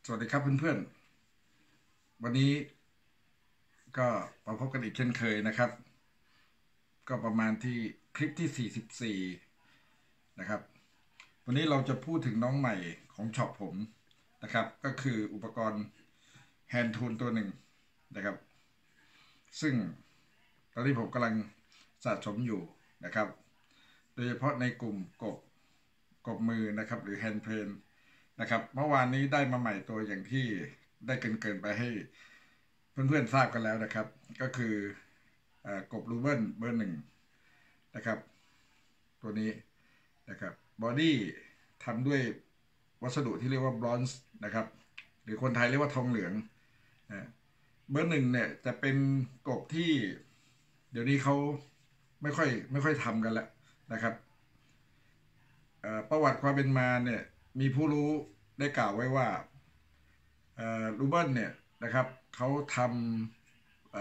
สวัสดีครับเพื่อนๆวันนี้ก็มาพบกันอีกเช่นเคยนะครับก็ประมาณที่คลิปที่44นะครับวันนี้เราจะพูดถึงน้องใหม่ของช็อปผมนะครับก็คืออุปกรณ์แฮนด์ทูลตัวหนึ่งนะครับซึ่งตอนนี้ผมกำลังสะสมอยู่นะครับโดยเฉพาะในกลุ่มกบมือนะครับหรือแฮนด์เพลนนะครับเมื่อวานนี้ได้มาใหม่ตัวอย่างที่ได้เกินไปให้เพื่อนๆทราบกันแล้วนะครับก็คือกบรูเบิลเบอร์หนึ่งนะครับตัวนี้นะครับบอดี้ทำด้วยวัสดุที่เรียกว่าบรอนซ์นะครับหรือคนไทยเรียกว่าทองเหลืองเบอร์หนึ่งเนี่ยจะเป็นกบที่เดี๋ยวนี้เขาไม่ค่อยทำกันแล้วนะครับประวัติความเป็นมาเนี่ยมีผู้รู้ได้กล่าวไว้ว่ารูเบิลเนี่ยนะครับเขาทำ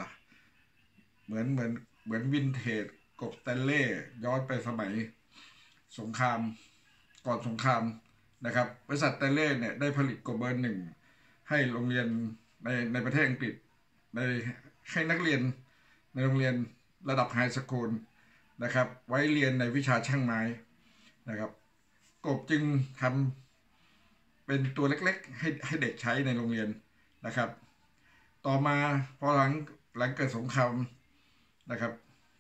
เหมือนวินเทจกบสแตนเล่ย้อนไปสมัยสงครามก่อนสงครามนะครับบริษัทสแตนเล่เนี่ยได้ผลิตกบเบอร์หนึ่งให้โรงเรียนในประเทศอังกฤษในให้นักเรียนในโรงเรียนระดับไฮสคูลนะครับไว้เรียนในวิชาช่างไม้นะครับกบจึงทำเป็นตัวเล็กๆให้เด็กใช้ในโรงเรียนนะครับต่อมาพอหลังเกิดสงครามนะครับ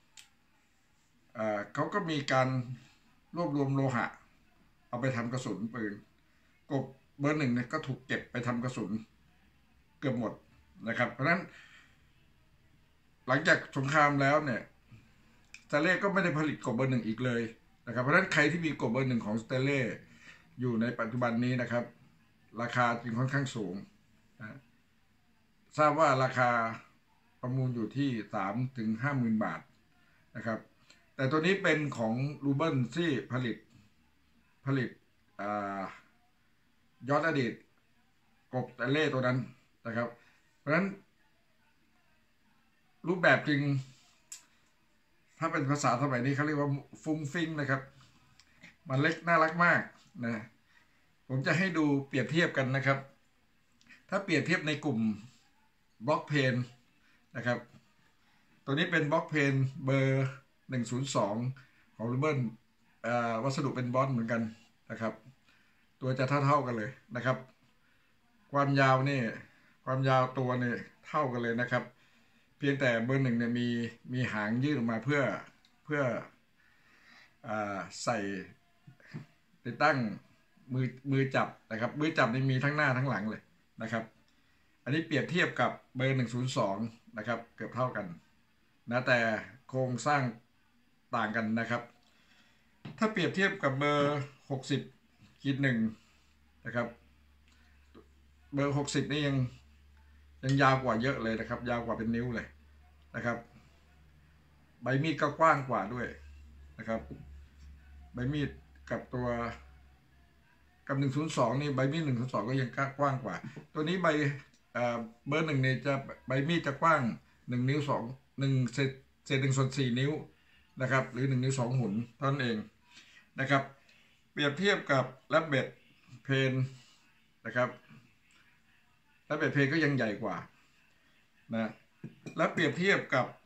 เขาก็มีการรวบรวมโลหะเอาไปทำกระสุนปืนกบเบอร์หนึ่งเนี่ยก็ถูกเก็บไปทำกระสุนเกือบหมดนะครับเพราะฉะนั้นหลังจากสงครามแล้วเนี่ยสเตเล่ก็ไม่ได้ผลิตกบเบอร์หนึ่งอีกเลยนะครับเพราะฉะนั้นใครที่มีกบเบอร์หนึ่งของสเตเล่อยู่ในปัจจุบันนี้นะครับราคาจึงค่อนข้างสูงนะทราบว่าราคาประมูลอยู่ที่3 ถึง 50,000 บาทนะครับแต่ตัวนี้เป็นของรูเบิลที่ผลิตย้อนอดีตกบแต่เล่ตัวนั้นนะครับเพราะฉะนั้นรูปแบบจริงถ้าเป็นภาษาสมัยนี้เขาเรียกว่าฟุ้งฟิ้งนะครับมันเล็กน่ารักมากนะผมจะให้ดูเปรียบเทียบกันนะครับถ้าเปรียบเทียบในกลุ่มบล็อกเพนนะครับตัวนี้เป็นบล็อกเพนเบอร์102ของรูเบิลวัสดุเป็นบอนเหมือนกันนะครับตัวจะเท่ากันเลยนะครับความยาวนี่ความยาวตัวนี่เท่ากันเลยนะครับเพียงแต่เบอร์หนึ่งเนี่ยมีหางยื่นออกมาเพื่อใส่ติดตั้งมือจับนะครับมือจับนี่มีทั้งหน้าทั้งหลังเลยนะครับอันนี้เปรียบเทียบกับเบอร์102นะครับเกือบเท่ากันนะแต่โครงสร้างต่างกันนะครับถ้าเปรียบเทียบกับเบอร์60-1นะครับเบอร์60นี่ยังยาวกว่าเยอะเลยนะครับยาวกว่าเป็นนิ้วเลยนะครับใบมีดก็กว้างกว่าด้วยนะครับใบมีดกับตัวกับ102นี่ใบมีด102ก็ยังกว้างกว่าตัวนี้เบอร์หนึ่งเนี่ยจะใบมีดจะกว้าง1 นิ้ว1เศษ1/4 นิ้วนะครับหรือ1 นิ้ว 2 หุ่นเท่านั้นเองนะครับเปรียบเทียบกับแรบเบิทเพนนะครับแรบเบิทเพนก็ยังใหญ่กว่านะและเปรียบเทียบ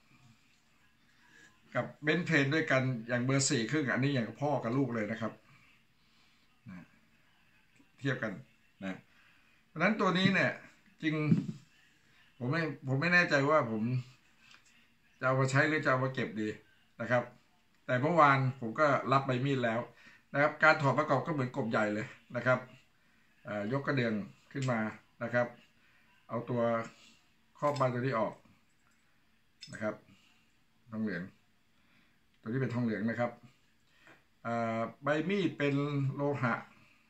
กับเบนเพนด้วยกันอย่างเบอร์4ครึ่งอันนี้อย่างพ่อกับลูกเลยนะครับนะเทียบกันนะเพราะนั้นตัวนี้เนี่ยจริงผมไม่แน่ใจว่าผมจะเอามาใช้หรือจะเอามาเก็บดีนะครับแต่เมื่อวานผมก็รับใบมีดแล้วนะครับการถอดประกอบก็เหมือนกบใหญ่เลยนะครับยกกระเดื่องขึ้นมานะครับเอาตัวครอบใบตัวนี้ออกนะครับทองเหลืองตัวนี้เป็นทองเหลืองนะครับใบมีดเป็นโลหะ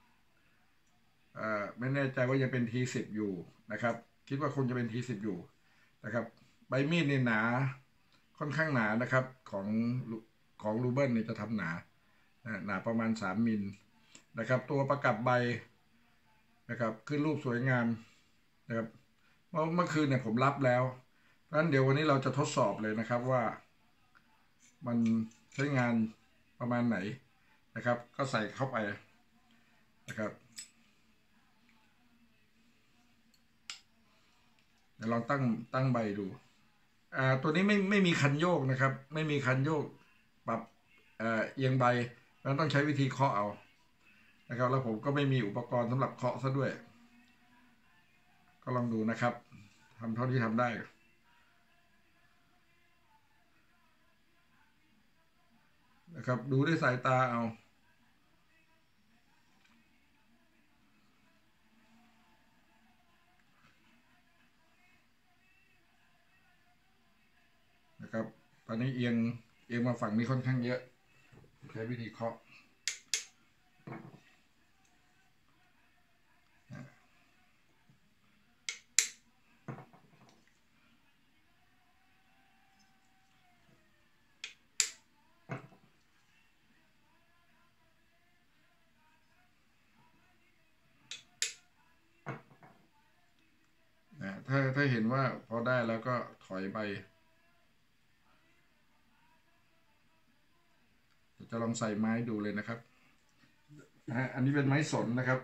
ไม่แน่ใจว่ายังเป็น T10 อยู่นะครับคิดว่าคงจะเป็น T10 อยู่นะครับใบมีดนี่หนาค่อนข้างหนานะครับของรูเบิลนี่จะทำหนาประมาณ3 มิลนะครับตัวประกับใบนะครับขึ้นรูปสวยงามนะครับเมื่อคืนเนี่ยผมรับแล้วเพราะฉะนั้นเดี๋ยววันนี้เราจะทดสอบเลยนะครับว่ามันใช้งานประมาณไหนนะครับก็ใส่เข้าไปนะครับลองตั้งใบดูตัวนี้ไม่มีคันโยกนะครับไม่มีคันโยกปรับเอียงใบแล้วต้องใช้วิธีเคาะเอานะครับแล้วผมก็ไม่มีอุปกรณ์สำหรับเคาะซะด้วยก็ลองดูนะครับทำเท่าที่ทำได้นะครับดูด้วยสายตาเอานะครับตอนนี้เอียงมาฝั่งนี้ค่อนข้างเยอะใช้วิธีเคาะถ้าเห็นว่าพอได้แล้วก็ถอยไปจะลองใส่ไม้ดูเลยนะครับอันนี้เป็นไม้สนนะครับ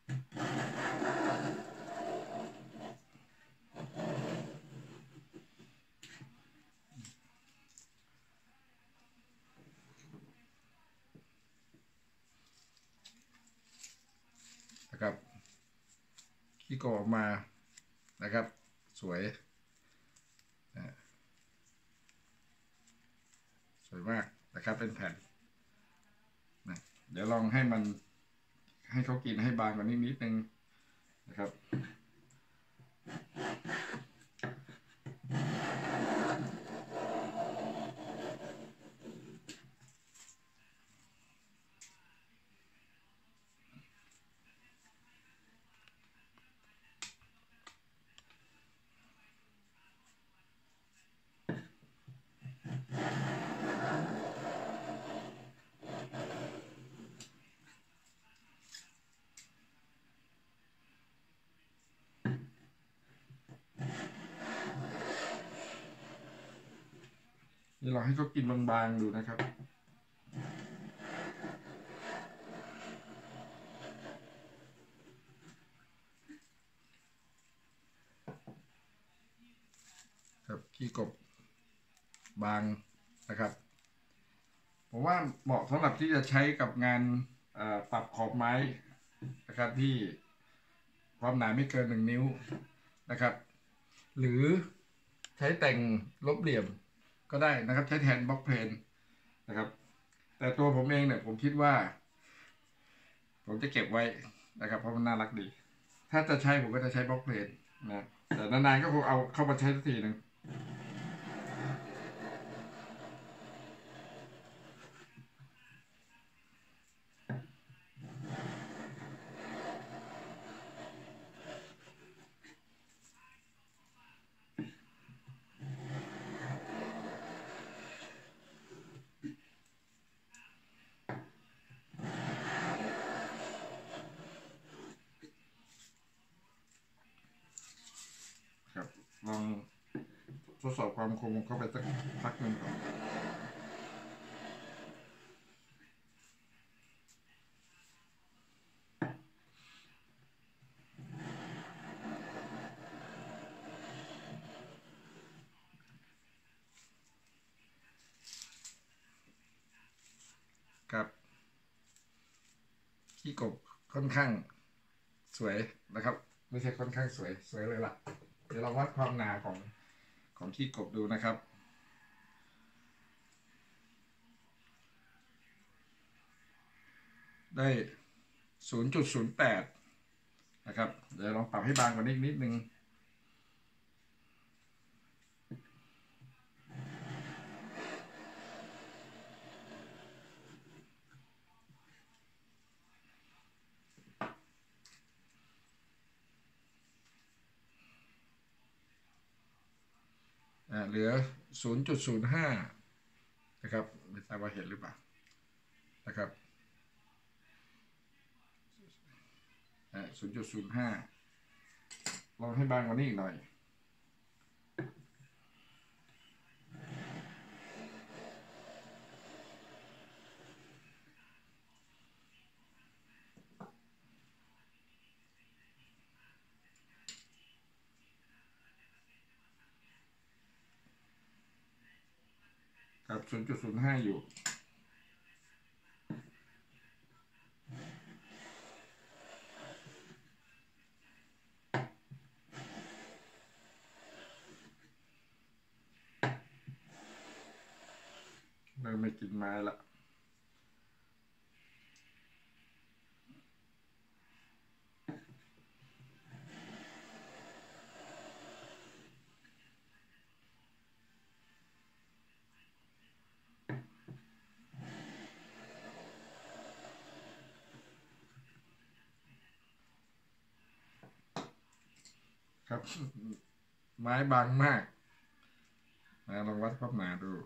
ที่ก่อออกมานะครับสวยมากนะครับเป็นแผ่นนะเดี๋ยวลองให้เขากินให้บางกว่านี้นิดนึงนะครับนี่เราให้เขากินบางๆดูนะครับครับขี้กบบางนะครับผมว่าเหมาะสำหรับที่จะใช้กับงานปรับขอบไม้นะครับที่ความหนาไม่เกิน1 นิ้วนะครับหรือใช้แต่งลบเหลี่ยมก็ได้นะครับใช้แทนบล็อกเพลนนะครับแต่ตัวผมเองเนี่ยผมคิดว่าผมจะเก็บไว้นะครับเพราะมันน่ารักดีถ้าจะใช้ผมก็จะใช้บล็อกเพลนนะแต่นานๆก็คงเอาเข้ามาใช้สักทีหนึ่งลองทดสอบความคมเข้าไปสักพักหนึ่งก่อนครับขี้กบค่อนข้างสวยนะครับไม่ใช่ค่อนข้างสวยเลยล่ะเดี๋ยวเราวัดความหนาของขี้กบดูนะครับได้ 0.08 นะครับเดี๋ยวลองปรับให้บางกว่านี้นิดนึงเหลือ 0.05 นะครับไม่ทราบว่าเห็นหรือเปล่านะครับ0.05 ลองให้บางกว่านี้อีกหน่อยกับ 0.05 อยู่เริ่มไม่กินไม้ละครับ ไม้บางมากนะลองวัดความหนาดู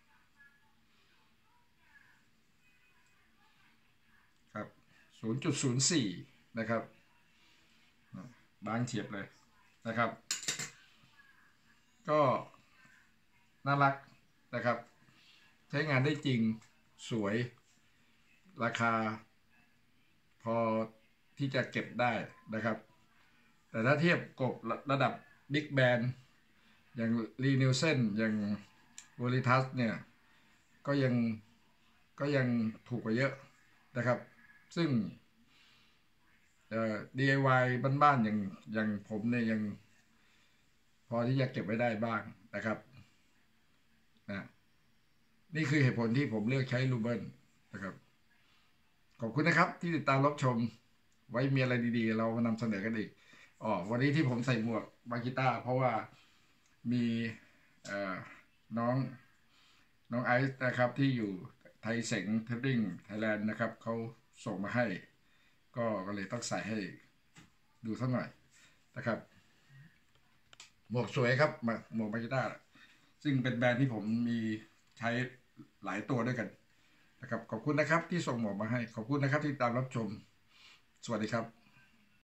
ครับ 0.04 นะครับบางเฉียบเลยนะครับก็น่ารักนะครับใช้งานได้จริงสวยราคาพอที่จะเก็บได้นะครับแต่ถ้าเทียบกบระดับบิ๊กแบนอย่างรีนิวเซนอย่างโวลิทัสเนี่ยก็ยังถูกกว่าเยอะนะครับซึ่งDIY บ้านๆอย่างผมเนี่ยยังพอที่จะเก็บไว้ได้บ้างนะครับนะนี่คือเหตุผลที่ผมเลือกใช้ลูเบิลนะครับขอบคุณนะครับที่ติดตามรับชมไว้มีอะไรดีๆเรามานำเสนอกันอีกวันนี้ที่ผมใส่หมวกบากิต้าเพราะว่ามีน้องไอซ์นะครับที่อยู่ไทยเสงเทดดิ้งไทยแลนด์นะครับเขาส่งมาให้ก็เลยต้องใส่ให้ดูสักหน่อยนะครับหมวกสวยครับหมวกบากิต้าซึ่งเป็นแบรนด์ที่ผมมีใช้หลายตัวด้วยกันนะครับขอบคุณนะครับที่ส่งหมวกมาให้ขอบคุณนะครับที่ตามรับชมสวัสดีครับ